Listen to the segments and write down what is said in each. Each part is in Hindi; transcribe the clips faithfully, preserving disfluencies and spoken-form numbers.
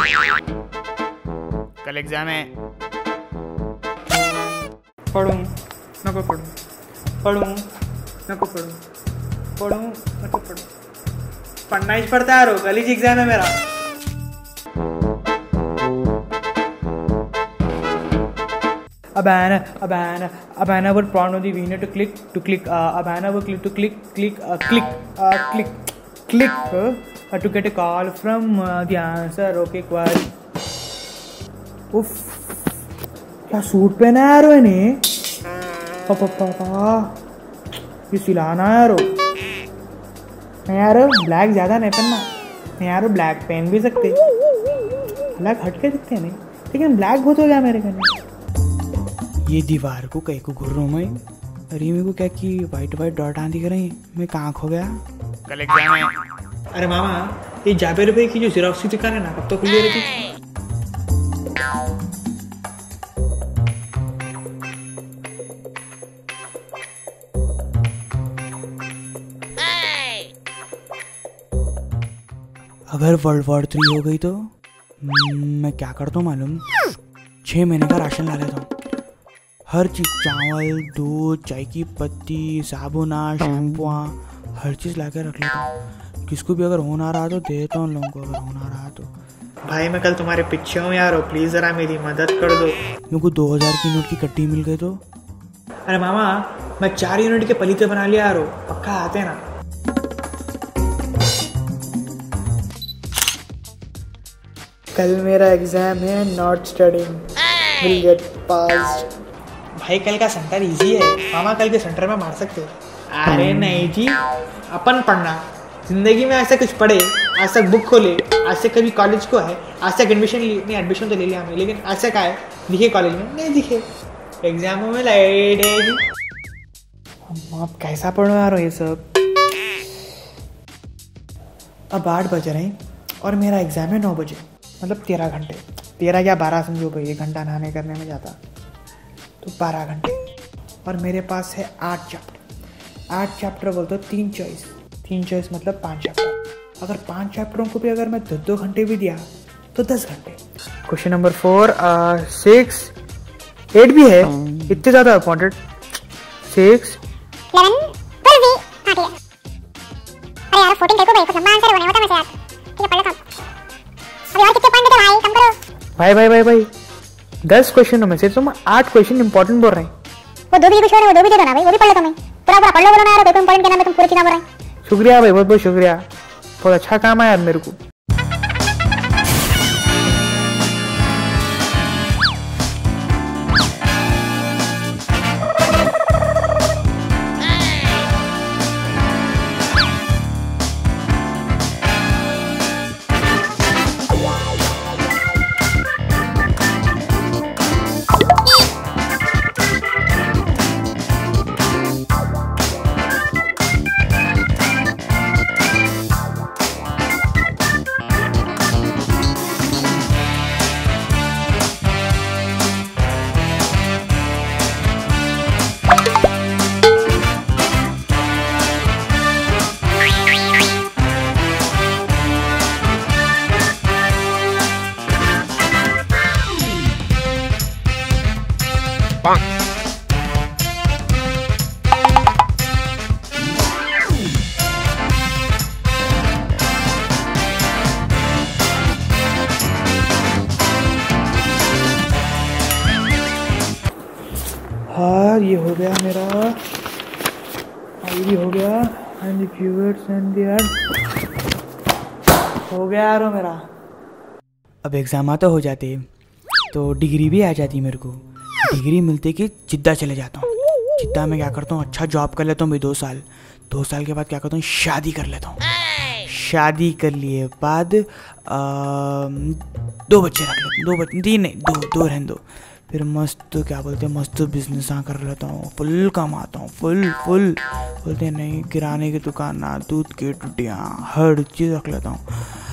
कल एग्जाम है। पढ़ूं नको पढ़ूं, पढ़ूं नको पढ़ूं, पढ़ूं नको पढ़ूं, पढ़ना ही पड़ता है। कल ही एग्जाम है मेरा। Abana, Abana, Abana would prompt the winner to click, to click, uh, Abana would click to click, click, uh, click, uh, click, click, uh, to get a call from uh, the answer. Okay, query. उफ, क्या सूट पहना है यार मैंने? पापा पापा, ये सिलाना है यारो। नहीं यार, ब्लैक ज़्यादा नहीं पहनना। नहीं यार, ब्लैक पहन भी सकते। ब्लैक हटके दिखते नहीं, लेकिन ब्लैक बहुत हो गया मेरे करने। ये दीवार को कहीं को घूर रहा हूँ मैं। अरे मेरे को क्या कि वाइट वाइट डॉट आंधी कर रही, मैं कहाँ खो गया? कल एग्जाम है। अरे मामा, ये जाबे रुपए की जो जेरोक्स की दुकान है ना, कब तो खुली रहती? अगर वर्ल्ड वॉर थ्री हो गई तो मैं क्या करता हूँ मालूम? छः महीने का राशन ला लेता हूँ। हर चीज़, चावल, दूध, चाय की पत्ती, साबुना, शैम्पुआ, हर चीज़ ला के रख लेता हूँ। किसको भी अगर होना रहा तो दे देता हूँ लोगों को, अगर होना रहा तो। भाई मैं कल तुम्हारे पीछे हूँ यार, प्लीज़ ज़रा मेरी मदद कर दो। मेरे को दो हज़ार की नोट की कट्टी मिल गई तो? अरे मामा, मैं चार यूनिट के पलीते बना लिया यारो, पक्का आते ना? कल मेरा एग्जाम है, not studying, will get passed. भाई कल का सेंटर इजी है मामा, कल के सेंटर में मार सकते हो। अरे नहीं जी, अपन पढ़ना जिंदगी में ऐसा कुछ पढ़े, आज तक बुक खोले, आज से कभी कॉलेज को है, आज तक एडमिशन ली नहीं, एडमिशन तो ले लिया हमने, लेकिन ऐसा क्या है दिखे कॉलेज में? नहीं दिखे। एग्जामों में लाइट है जी। अब कैसा पढ़ो यार ये सब? अब आठ बज रहे हैं और मेरा एग्जाम है नौ बजे, मतलब तेरह घंटे। तेरह या बारह समझो भाई, एक घंटा नहाने करने में जाता तो बारह घंटे। और मेरे पास है आठ चैप्टर। आठ चैप्टर बोलते हो तीन चॉइस, तीन चॉइस मतलब पांच चैप्टर। अगर पांच चैप्टरों को भी अगर मैं दो दो घंटे भी दिया तो दस घंटे। Question number four, six, eight भी है, इतने ज़्यादा इम्पोर्टेंट। सिक्स, इलेवन, ट्वेल्व भी आ गया। अरे यार फोर्टीन देखो भाई, कुछ लंबा आंसर होने होता मुझे यार। ठीक है, पढ़ लेता हूँ। अभी और कितने पॉइंट थे भाई, कम करो। भाई भाई भाई भाई दस क्वेश्चनों में से तुम आठ क्वेश्चन इंपॉर्टेंट बोल रहे हैं। वो दो भी कुछ हो रहे, वो दो भी दे दो ना भाई, वो भी पढ़ लेता हूं मैं। पूरा पूरा पढ़ लो बोलो ना यार, पेपर इंपॉर्टेंट के नाम पे तुम पूरी किताब बोल रहे हैं। शुक्रिया भाई, बहुत बहुत शुक्रिया, बहुत अच्छा काम है यार मेरे को। हाँ ये हो गया मेरा, ये भी हो गया, and the viewers and the हो गया यार मेरा। अब एग्ज़ाम आता हो जाते तो डिग्री भी आ जाती मेरे को। डिग्री मिलते कि जिद्दा चले जाता हूँ। जिद्दा में क्या करता हूँ, अच्छा जॉब कर लेता हूँ भाई दो साल। दो साल के बाद क्या करता हूँ, शादी कर लेता हूँ। शादी कर लिए बाद आ, दो बच्चे रख लेता हूँ। दो बच्चे, तीन नहीं, दो दो रहने दो। फिर मस्त क्या बोलते हैं, मस्त बिजनेस कर लेता हूँ, फुल कमाता हूँ, फुल फुल बोलते हैं नहीं, किराने की दुकान ना, दूध की टुटियाँ, हर चीज़ रख लेता हूँ।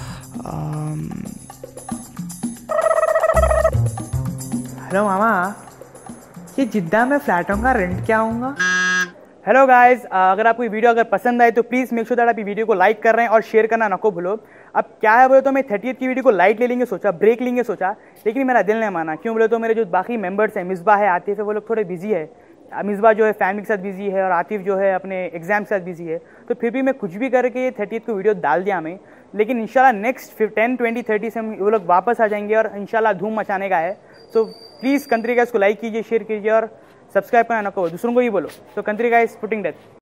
हेलो मामा, ये जिद्दा में फ्लैटों का रेंट क्या होगा? हेलो गाइस, अगर आपको वीडियो अगर पसंद आए तो प्लीज़ मेक श्योर दैट आप वीडियो को लाइक कर रहे हैं और शेयर करना नको भूलो। अब क्या है बोले तो मैं थर्टियथ की वीडियो को लाइट ले लेंगे सोचा, ब्रेक लेंगे सोचा, लेकिन मेरा दिल नहीं माना। क्यों बोले तो मेरे जो बाकी मेंबर्स हैं, मिसबा है, आतिफ है, वो लोग थोड़े बिजी है। मिसबा जो है फैमिली के साथ बिजी है और आतिफ जो है अपने एग्जाम के साथ बिजी है। तो फिर भी मैं कुछ भी करके थर्टियथ को वीडियो डाल दिया हमें, लेकिन इंशाल्लाह नेक्स्ट टेन ट्वेंटी थर्टी से हम वो लोग वापस आ जाएंगे और इंशाल्लाह धूम मचाने का है। सो प्लीज़ कंट्री गाइस को लाइक कीजिए, शेयर कीजिए और सब्सक्राइब करना ना कहो, दूसरों को ही बोलो। तो कंट्री गाइस पुटिंग डेथ।